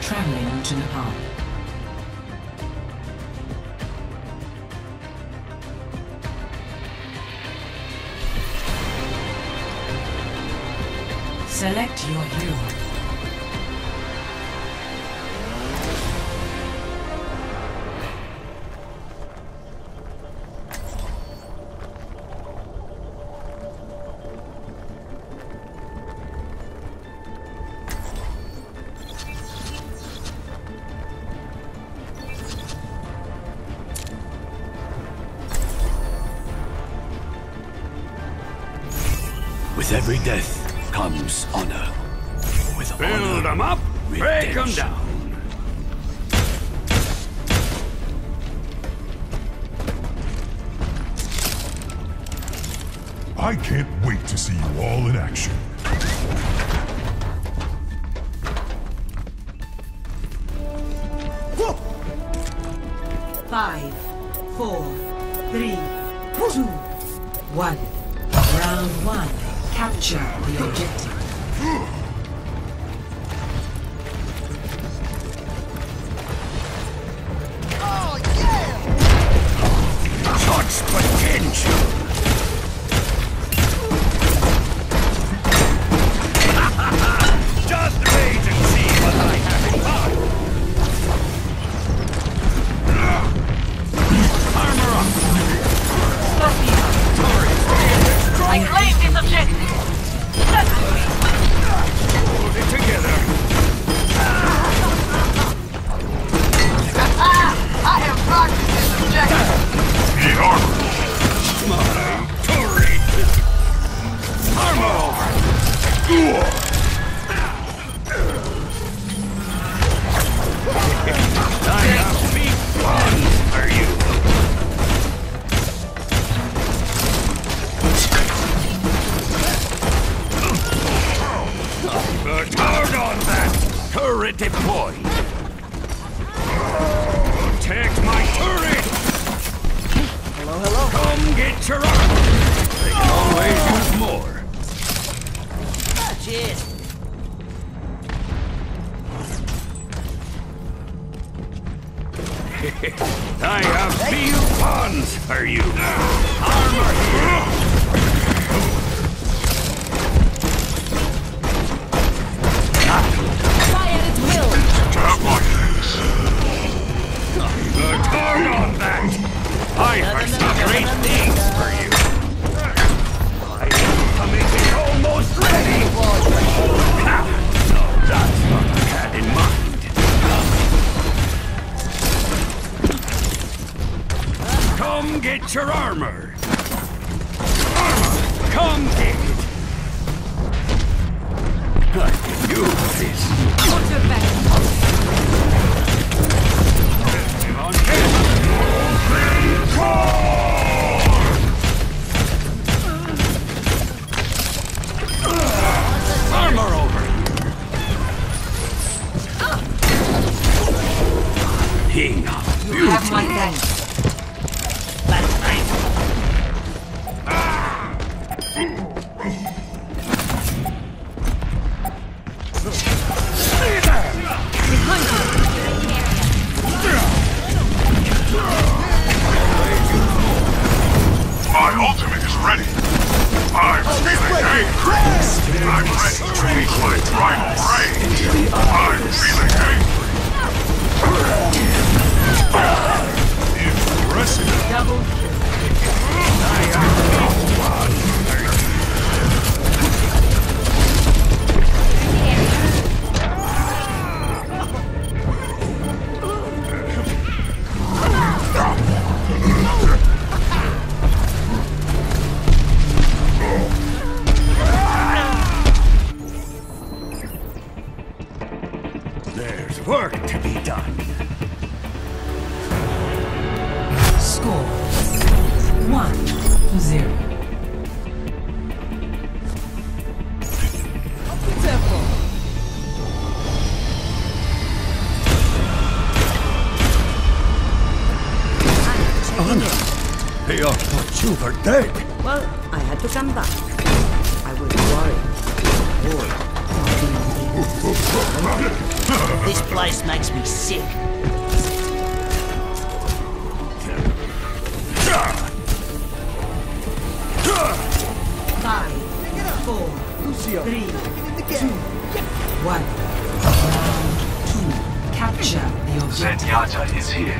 Traveling to Nepal. Select your hero. With every death comes honor. With Build them up, break them down. I can't wait to see you all in action. Five, four, three, two, one. Round one. Capture the objective. Oh, yeah! Such potential! Just wait and see what I have in mind! Armor up! I claim this objective! Hold it together! I have rocked this objective! Get armor! My turret! Armor over! I have big fun for you! But hard on that! Turret deployed! Protect my turret! Hello? Come get your armor! They can always use more! Cheers! I have big funds for you! Armor here! Fire at will! Have my thanks. But hard on that! I have some great things for you! I am making almost ready! Ah, no, that's what I had in mind. Come get your armor! Armor! Come get it! I can use this! Quarter back! On him! Armor over! King of You have my thanks. That's nice! My ultimate is ready. I'm feeling angry. I'm ready to meet my primal rage. I'm feeling angry. Impressive. Double. There's work to be done. Score 1-0. They all thought you were dead. Well, I had to come back. I was worried. Bored. Not being This place makes me sick. Five, four, three, two, one. Round two. Capture the objective. Zenyatta is here.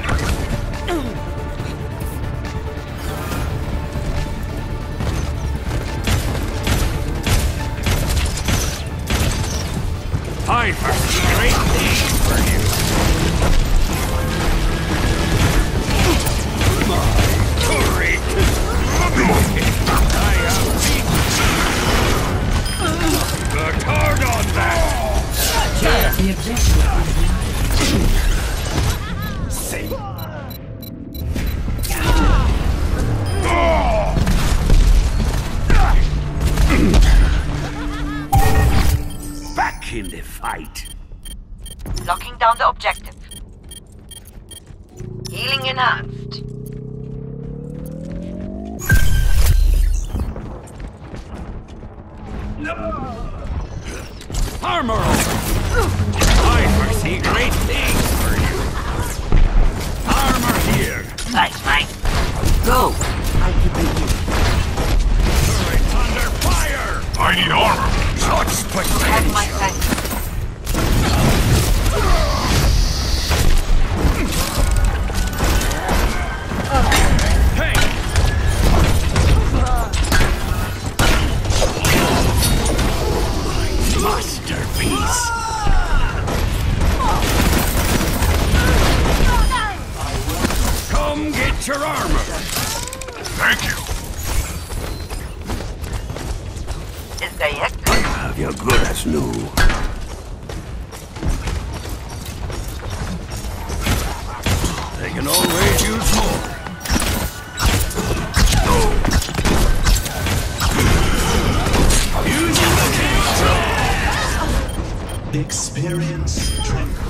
I foresee great things for you. My turret! I have beaten. The card on that! The objective is Back in the fight. Locking down the objective. Healing enhanced. Armor over! I foresee great things for you. Armor here. Thanks, mate. Go! I'll keep you. Turret's under fire! I need armor. Such Have my potential! thanks. Hey! Masterpiece! Come get your armor! Thank you. Is there You're good as new. They can always use more. Using the kill! Experience tranquil.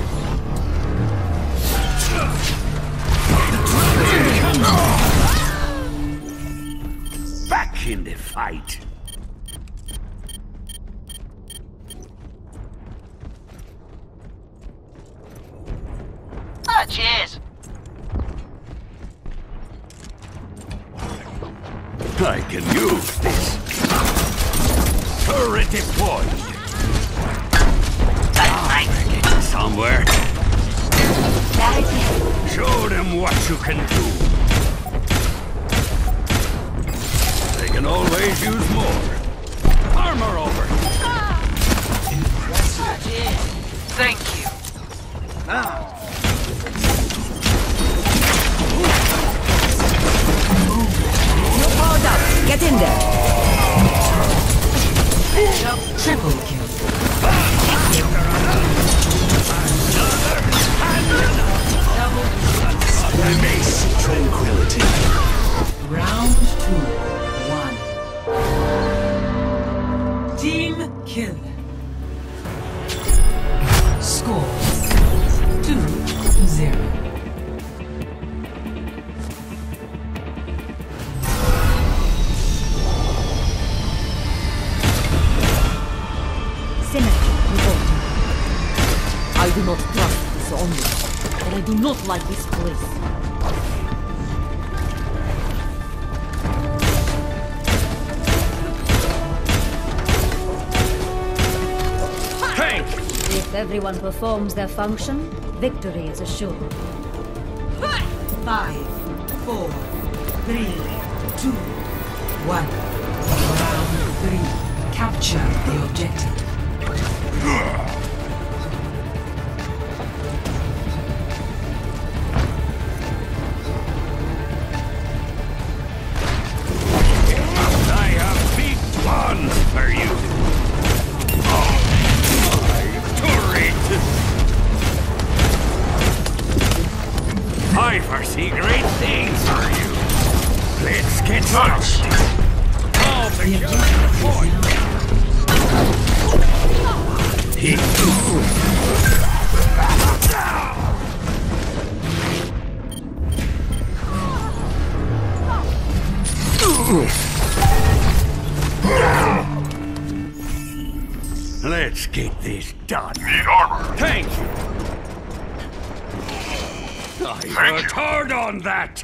Back in the fight. Ah, cheers. I can use this. Turret deployed. Getting somewhere. Show them what you can do. They can always use more. Armor over. Thank you. You're powered up. Get in there. Triple kill. Embrace tranquility. Round two. One. Team kill. Score 2-0. Symmetry revolting. I do not trust this only, and I do not like this place. Tank! If everyone performs their function, victory is assured. 5, 4, 3, 2, 1. Round 3. Capture the objective. I have big plans for you. My turret! I foresee great things for you. Let's get started. I'll secure the point. Let's get this done. Need armor. Thank you. I worked hard on that.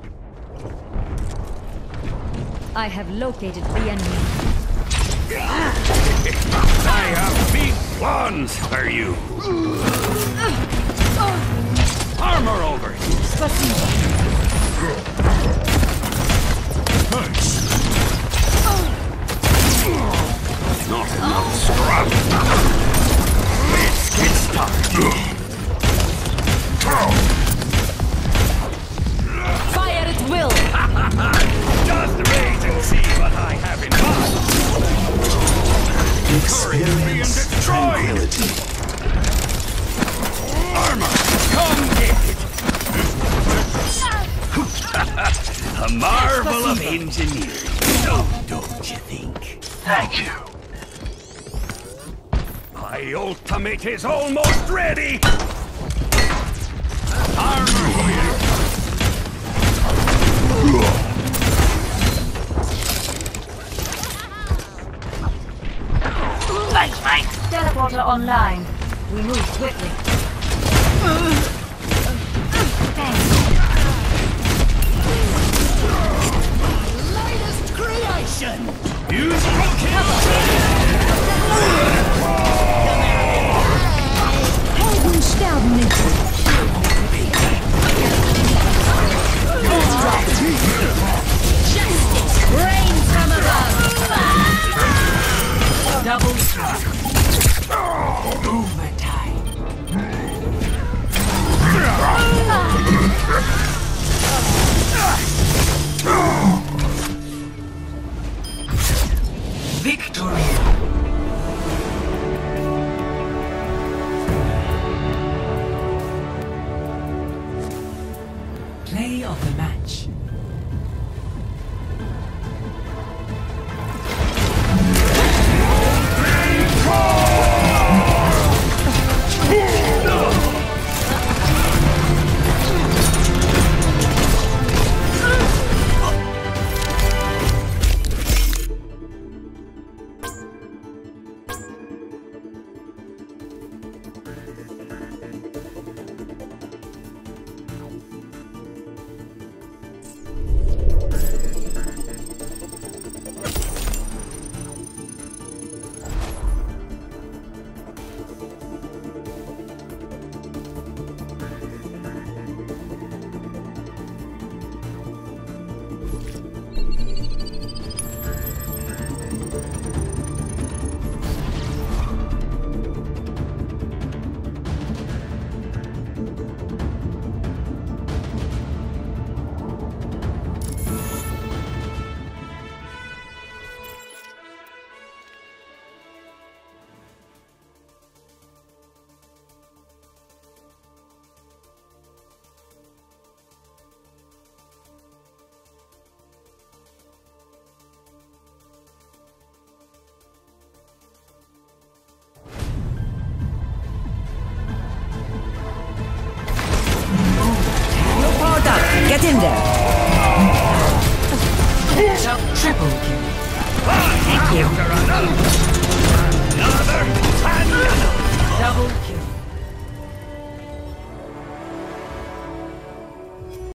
I have located the enemy. I have big plans for you. Armor over. Not enough scrap. Let's get started. Fire at will! Just wait and see what I have in mind. Turret is being destroyed. Armor, come get it. A marvel of engineering. Don't you think? Thank you. My ultimate is almost ready! Armor here! Thanks, mate. Teleporter online. We move quickly. Latest creation! Use rocket! Helden sterben nicht. Justice reigns from above! Double strike. Overtime. Victory. Play of the match. Get in there! Triple kill. Thank you. Another and another. Double kill.